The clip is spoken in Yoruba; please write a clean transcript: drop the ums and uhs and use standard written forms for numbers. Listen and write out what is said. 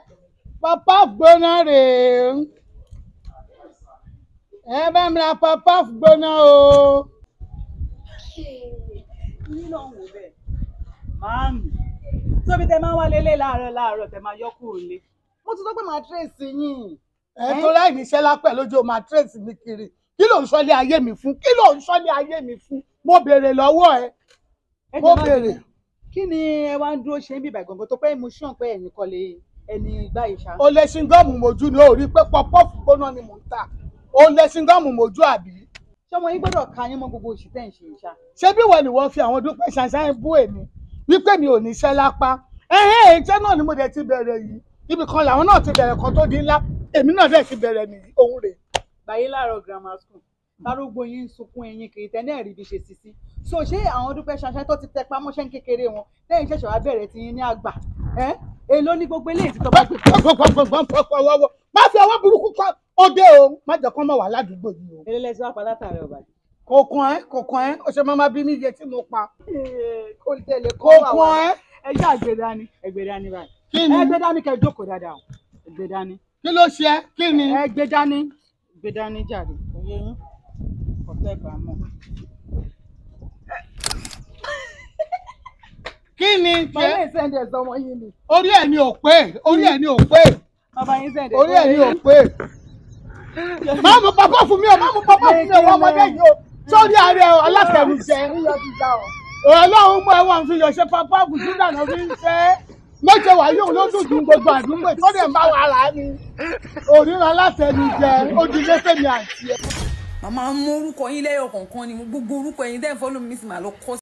Papa gbóná rèé. Ẹ bá mi ra papa gbóná o. Ní lọ wò bẹ́ẹ̀. Màámi. Tóbi tẹ máa ń wá lélẹ̀ láàárọ̀ tẹ máa yọ kúrò lé. Mo ti sọ pé màá tírèsì yín. Ẹ tó láì níṣẹ́ lápẹ̀ lójú o máa tírèsì mi kiri. Kí ló ń sọ́lé ayé mi fún? Kí ló ń sọ́lé ayé mi fún? Mo béèrè lọ́wọ́ ẹ. Mo béèrè. Kí ni ẹ wá ń dúró ṣe ń bíbà gbọ̀ngàn tó pé mo ṣàn pé ẹ̀yìn kọ́lé ẹni gbá ìṣá. O lè ṣingọ́ọ̀mù mojú ni o rí pé pọ́pọ́ọ̀fù gbóná ni mò ń tà. O lè ṣingọ́ọ̀mù mojú àbí? Ṣé ọmọ yín gbọ́dọ̀ ka yín mọ́ gbogbo òṣì tẹ̀ ń ṣe ìṣá? Ṣé bí wọ́n ni wọ́n fi àwọn dúpẹ́ ṣàṣàyàn bú èmi wípé mi ò ní iṣẹ́ lápá? Iṣẹ́ náà ni mo dẹ̀ ti bẹ̀rẹ̀ yìí. Ibì kan làwọn náà ti bẹ̀rẹ̀ kan tó di ńlá. Èmi náà dẹ̀ ti bẹ̀rẹ̀ nìyí. Òun rèé. Báyìí láàárọ̀ grammar school. Tarúgbó yín ń sunkún ẹyin kiri tẹ́lẹ̀ ẹ̀rí bí ṣe sisi. So ṣé àwọn dúpẹ́ ṣàṣàyàn tó ti tẹ pamọ́ṣẹ́ kékeré wọn lẹ́yìn ṣẹ̀ṣẹ̀ wá bẹ̀rẹ̀ ti yín ní àgbà? Èló ní gbogbo eléyìí tí tó bá gbé. Má fi ọwọ́ burúkú kọ́ òde o. Má jẹ́ kó mọ̀ wá ládùúgbò yìí o. Èlé lẹ́sìn wá pa látàrí ọ̀bà. Kò kàn ẹ́. O ṣe máa bí mi iye tí mo pa. Kò tẹ̀lé Kò kàn ẹ́. Ẹ jẹ́ àgbẹ̀dání báyìí. Kí ni? Ẹgbẹ̀dání kẹ́ jókòó dáadáa o. Ẹgbẹ̀dání. Kí ló ṣe ẹ́? Kí ni? Ẹgbẹ̀dání jáde. Oyè yín. Ọ̀tẹ̀ bá mọ̀. Kí ni Bàbá yín sẹ́ndẹ̀ sọmọ yín ni. Orí ẹ̀ ni ò pé. Bàbá yín sẹ́ndẹ̀. Orí ẹ̀ ni ò pé. Má mú pápá fún mi o, wọ́n ọmọdé yìí o. Sórí ààrẹ alátẹnujẹ. Ọlọ́run mú ẹwọ́n fi yọ̀ ṣe pápá fùsùn dànù fi ń ṣe é. Méje wà yóò ló dùn dùn gbogbo àdúgbò tó dẹ̀ ń bá wa rà á ni. Òríran alátẹnujẹ ó di ilé fẹ́mi àti ẹ̀. Màmá mú orúkọ yín lẹ́yọ̀ kọ̀ọ̀kan ni gbogbo orúkọ yín dẹ́n fọ́lọ́ mi sì máa lọ kọ́